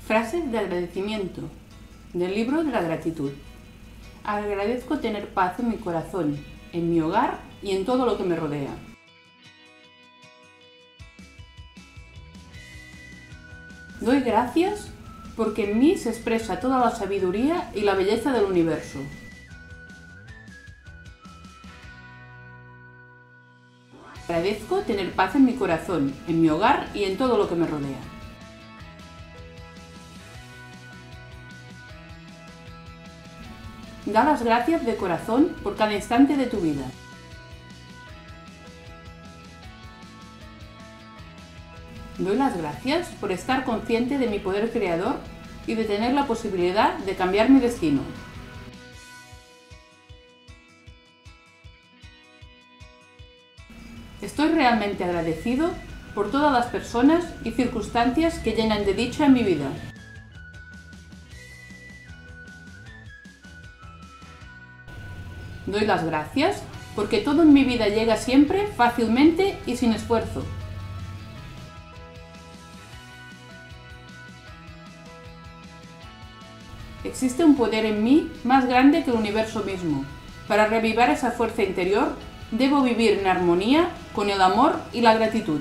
Frases de agradecimiento del libro de la gratitud. Agradezco tener paz en mi corazón, en mi hogar y en todo lo que me rodea. Doy gracias porque en mí se expresa toda la sabiduría y la belleza del universo. Agradezco tener paz en mi corazón, en mi hogar y en todo lo que me rodea. Da las gracias de corazón por cada instante de tu vida. Doy las gracias por estar consciente de mi poder creador y de tener la posibilidad de cambiar mi destino. Estoy realmente agradecido por todas las personas y circunstancias que llenan de dicha en mi vida. Doy las gracias porque todo en mi vida llega siempre fácilmente y sin esfuerzo. Existe un poder en mí más grande que el universo mismo. Para reavivar esa fuerza interior, debo vivir en armonía con el amor y la gratitud.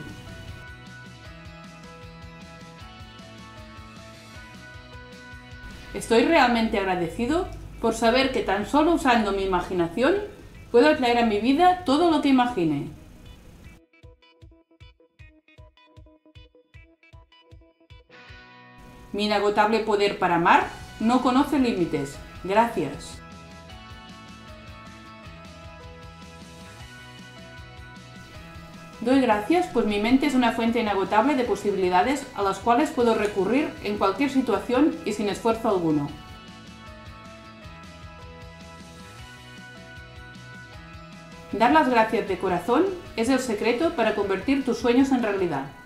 Estoy realmente agradecido por saber que tan solo usando mi imaginación puedo atraer a mi vida todo lo que imagine. Mi inagotable poder para amar no conoce límites. Gracias. Doy gracias pues mi mente es una fuente inagotable de posibilidades a las cuales puedo recurrir en cualquier situación y sin esfuerzo alguno. Dar las gracias de corazón es el secreto para convertir tus sueños en realidad.